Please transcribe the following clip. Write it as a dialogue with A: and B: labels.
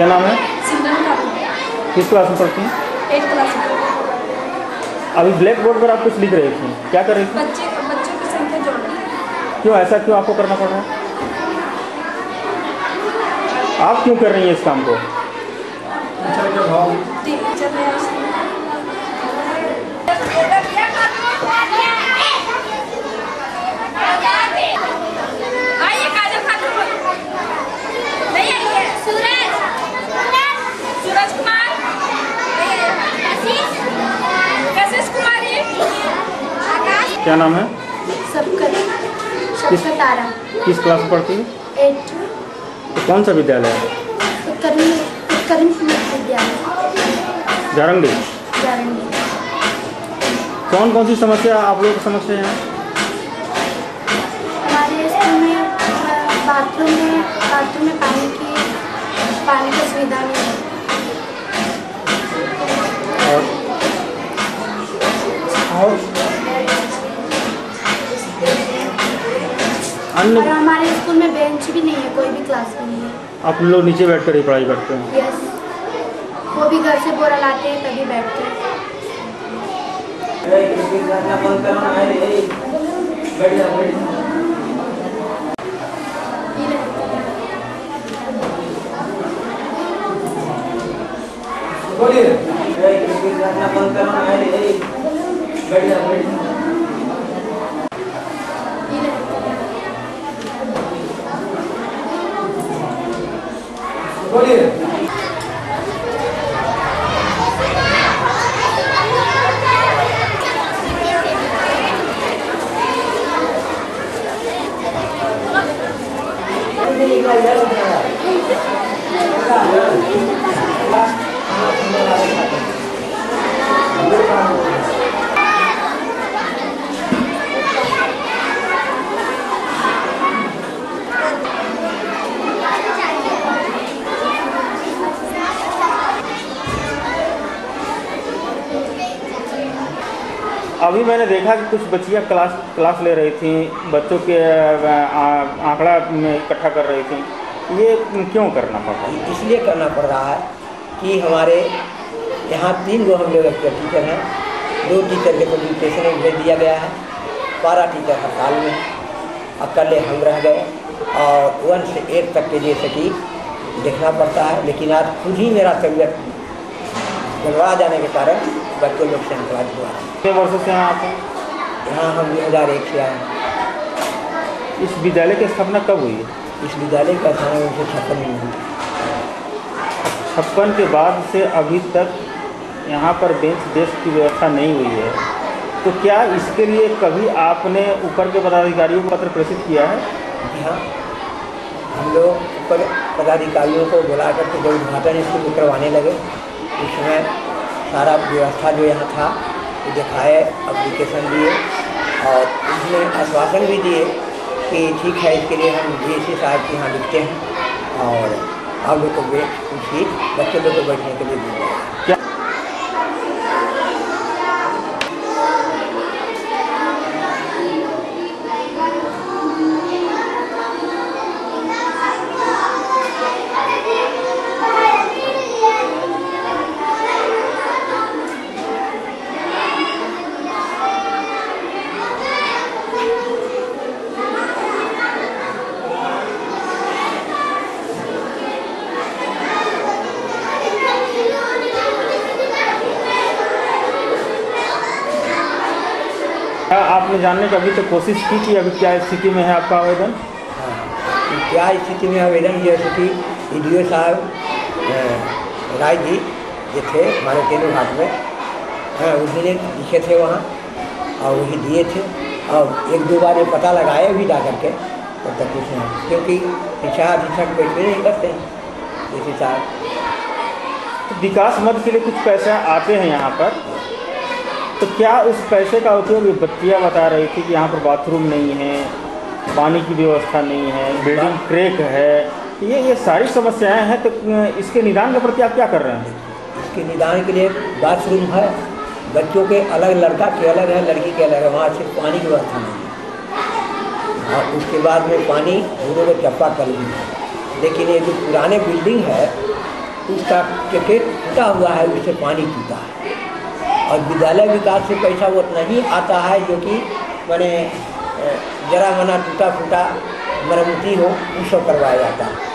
A: क्या नाम है?
B: सिमरन खातून।
A: किस क्लास में पढ़ती हैं?
B: 8th क्लास में।
A: अभी ब्लैक बोर्ड पर आप कुछ लिख रही थी, क्या कर रही थी?
B: बच्चों की संख्या जोड़ना।
A: क्यों ऐसा क्यों आपको करना पड़ रहा है? आप क्यों कर रही हैं इस काम को? क्या नाम है?
C: सबका तारा।
A: किस क्लास में पढ़ती है?
C: 8th।
A: तो कौन सा विद्यालय है?
C: उत्कर्म विद्यालय
A: जारंगी।
C: जारंगी।
A: कौन कौन सी समस्या आप लोग की समस्या है?
C: हमारे स्कूल में बाथरूम में पानी की सुविधा नहीं है।
A: और अन्य
C: और हमारे स्कूल में बेंच भी नहीं है, कोई भी क्लास में नहीं है।
A: आप लोग नीचे बैठकर ही पढ़ाई करते हैं?
C: यस, वो भी घर से बोरा लाते हैं तभी बैठते हैं।
A: अभी मैंने देखा कि कुछ बच्चियां क्लास ले रही थी, बच्चों के आंकड़ा में इकट्ठा कर रही थी। ये क्यों करना पड़ रहा है?
D: इसलिए करना पड़ रहा है कि हमारे यहाँ 3 गो हम लोग टीचर हैं। 2 टीचर के प्रेजेंटेशन में भेज दिया गया है। 12 टीचर हड़ताल में हैं। अकेले हम रह गए और 1 से 8 तक के जैसे कि देखना पड़ता है। लेकिन आज खुद ही मेरा तबीयत गड़बड़ा जाने के कारण बच्चों लोग से इंतजार हुआ है।
A: कितने वर्षों से हैं आप?
D: यहाँ हम 2001 से आए हैं।
A: इस विद्यालय की स्थापना कब हुई है?
D: इस विद्यालय का स्थापना 1956 में हुई।
A: 56 के बाद से अभी तक यहाँ पर बेंच डेस्क की व्यवस्था नहीं हुई है, तो क्या इसके लिए कभी आपने ऊपर के पदाधिकारियों को पत्र प्रेषित किया है?
D: हाँ, हम लोग ऊपर पदाधिकारियों को बुला करके जब उद्घाटन स्कूल करवाने लगे उस समय सारा व्यवस्था जो यहाँ था वो दिखाए, एप्लीकेशन दिए और उसमें आश्वासन भी दिए कि ठीक है, इसके लिए हम डीसी साहब के यहाँ लिखते हैं और आप लोग को उसी बच्चे लोग को बैठने के लिए दी जाए।
A: आपने जानने की अभी तक कोशिश की कि अभी क्या स्थिति में है आपका आवेदन?
D: हाँ, क्या स्थिति में आवेदन जैसे कि EDO साहब राय जी जो थे हमारे केंद्र घाट में, हाँ, उस दिन लिखे थे वहाँ और वही दिए थे और 1-2 बार ये पता लगाए भी जा करके तब तक कुछ नहीं, क्योंकि शिक्षा अधीक्षक बैठे नहीं करते हैं जैसे साहब।
A: तो विकास मद के लिए कुछ पैसा आते हैं यहाँ पर, तो क्या उस पैसे का उपयोग ये बच्चियाँ बता रही थी कि यहाँ पर बाथरूम नहीं है, पानी की व्यवस्था नहीं है, बिल्डिंग क्रैक है, ये सारी समस्याएं हैं, तो इसके निदान के प्रति आप क्या कर रहे हैं?
D: इसके निदान के लिए बाथरूम है, बच्चों के अलग, लड़का के अलग है, लड़की के अलग है, वहाँ सिर्फ पानी की व्यवस्था नहीं है। और उसके बाद में पानी दोनों को चापाकल भी है। लेकिन ये जो पुराने बिल्डिंग है उसका टिकट टूटा हुआ है, उससे पानी पीता है। और विद्यालय विकास से पैसा वो नहीं आता है जो कि मैंने जरा मना टूटा फूटा मरम्मती हो, वो सब करवाया जाता है।